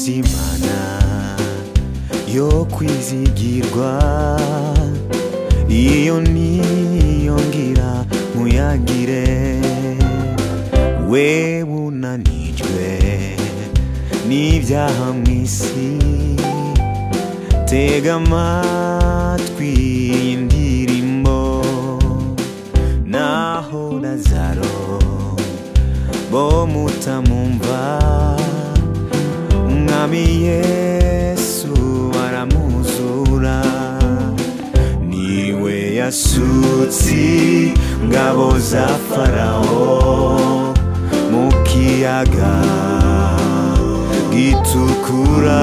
Imana yo kwizigirwa, iyo niyongira muyagire. We unanijwe n'ibyaha mw'isi, tega amatwi indirimbo. Naho Lazaro bo mutamumva, Umwami Yesu aramuzura. Niwe yasutse ingabo za Farawo mu kiyaga gitukura.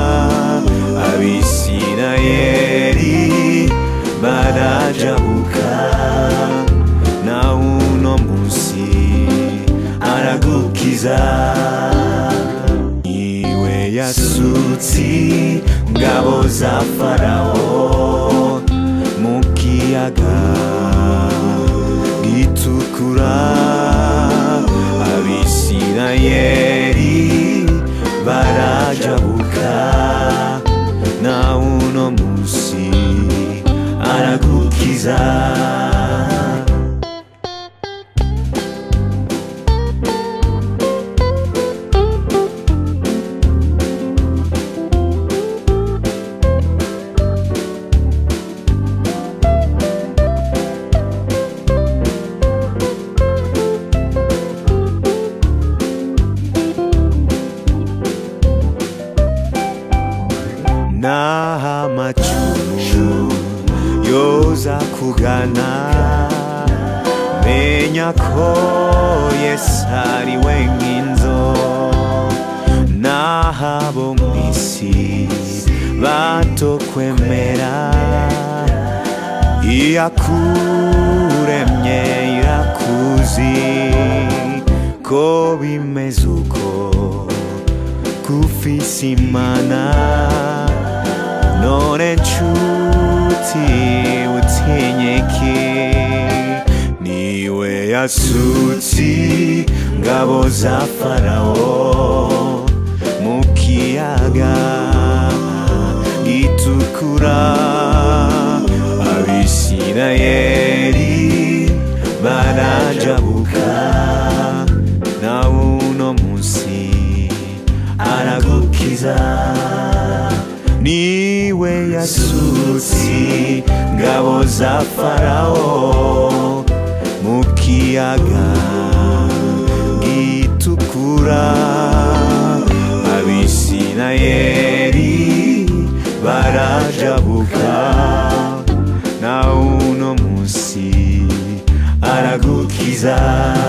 Abisirayeli barajabuka, na uno munsi aragukiza. Niwe yasutse ingabo za Farawo mu kiyaga gitukura. Abisirayeli barajabuka, na uno munsi aragukiza. Naho amacumu yoza kugana, menya ko Yesu ari we nk'inzo. Naho abo mw'isi batokwemera, iyakuremye irakuzi. Ko bimeze uko kufise Imana, none nshuti utinye iki? Niwe yasutse ingabo za Farawo mu kiyaga gitukura. Abisirayeli barajabuka, na uno munsi aragukiza. Niwe yasutse ingabo za Farawo mu kiyaga gitukura. Abisirayeli barajabuka, na uno munsi aragukiza.